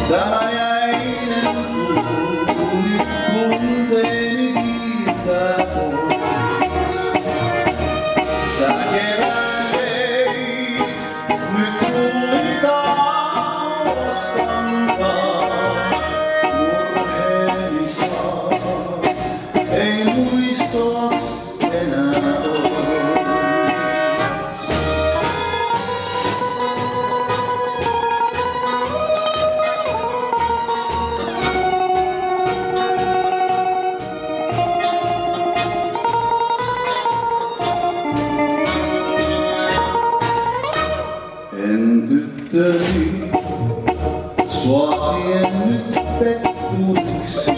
Tämä jäinen tuuli tunteeni kiiltää pois. Sä kerääit nyt tuulitaan vastantaan. Murheeni saa, ei muistos enää ole. En tyttöni, sua tiennyt petturiksi.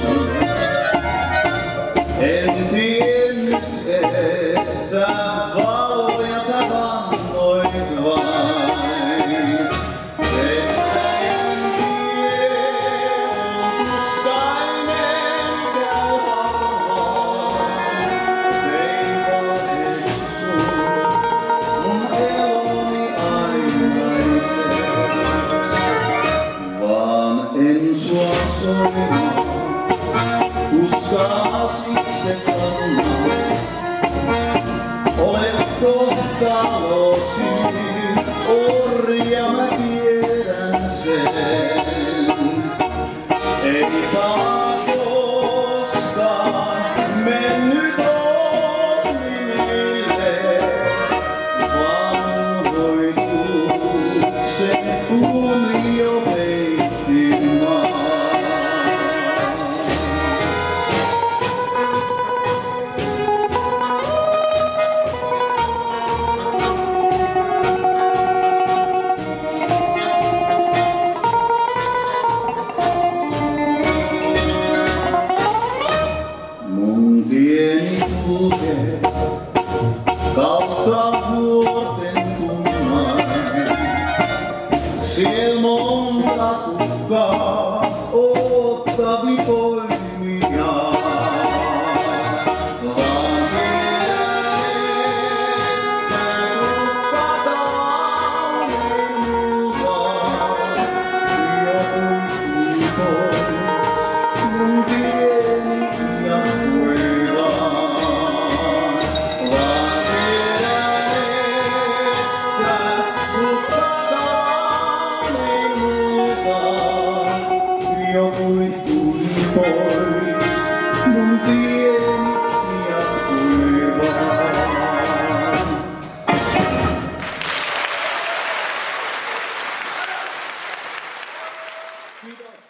En tiennyt, että valoja sä vannoit vain. Pettäjän tie on tuskainen käy harhaan. Tein valheeksi sun, mun eloni vaan en sua soinut, uskaas itse kannat. Olet kohtalosi orja, mä tiedän sen. Ei palaa koskaan mennyt onni meille, vaan hoituu se uni jo peitti maan. Mun tieni kulkee kautta vuorten tunnain. Siellä monta kukkaa ottavi poimia. Vaan tiedän, että kukkakaan ei muuta. Ja kuihtui pois mun tieni jatkuivaan. Vaan tiedän, että kukkakaan ei muuta. Jo kuihtui pois mun tieni jatkuivaan. Kiitos.